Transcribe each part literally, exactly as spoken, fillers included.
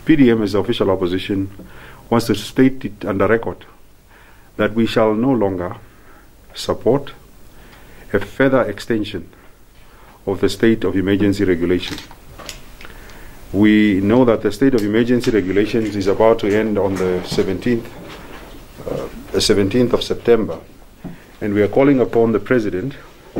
P D M, as the official opposition, wants to state it under record that we shall no longer support a further extension of the state of emergency regulation. We know that the state of emergency regulations is about to end on the seventeenth, uh, the seventeenth of September, and we are calling upon the President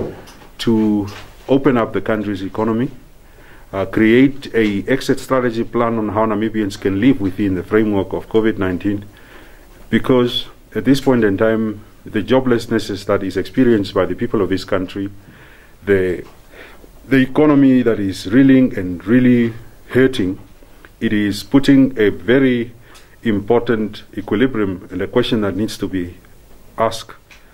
to open up the country's economy, uh, create a exit strategy plan on how Namibians can live within the framework of COVID nineteen, because at this point in time, the joblessness that is experienced by the people of this country, the, the economy that is reeling and really hurting, it is putting a very important equilibrium, and a question that needs to be asked.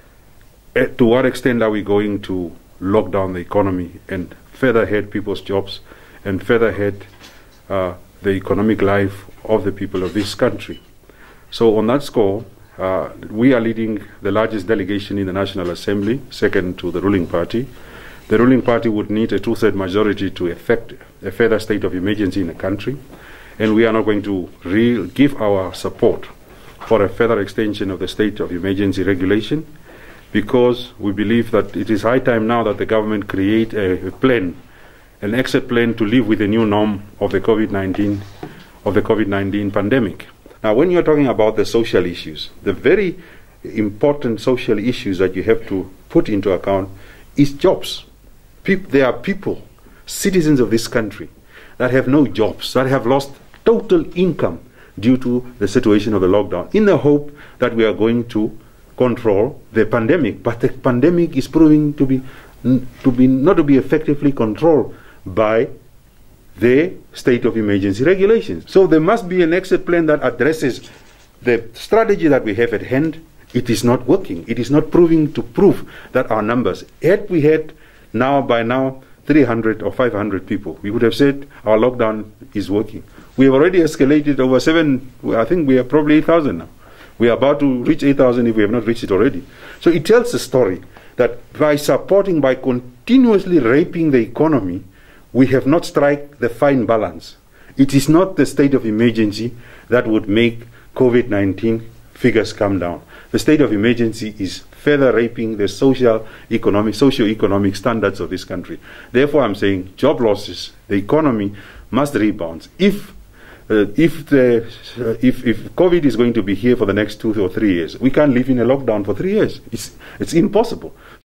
Uh, to what extent are we going to lock down the economy and further hurt people's jobs and further hurt uh, the economic life of the people of this country? So on that score, uh, we are leading the largest delegation in the National Assembly, second to the ruling party. The ruling party would need a two-third majority to effect a further state of emergency in the country, and we are not going to re give our support for a further extension of the state of emergency regulation, because we believe that it is high time now that the government create a, a plan, an exit plan to live with the new norm of the COVID nineteen of the COVID nineteen pandemic. Now, when you're talking about the social issues, the very important social issues that you have to put into account is jobs. People, there are people, citizens of this country, that have no jobs, that have lost total income due to the situation of the lockdown, in the hope that we are going to control the pandemic. But the pandemic is proving to be, to be not to be effectively controlled by the state of emergency regulations. So there must be an exit plan that addresses the strategy that we have at hand. It is not working. It is not proving to prove that our numbers, had we had now by now three hundred or five hundred people, we would have said our lockdown is working. We have already escalated over seven, I think we are probably eight thousand now. We are about to reach eight thousand if we have not reached it already. So it tells the story that by supporting, by continuously raping the economy, we have not struck the fine balance. It is not the state of emergency that would make COVID nineteen figures come down. The state of emergency is further raping the social, economic, socio-economic standards of this country. Therefore, I'm saying job losses, the economy must rebound. If uh, if the uh, if if COVID is going to be here for the next two or three years, we can't live in a lockdown for three years. It's it's impossible.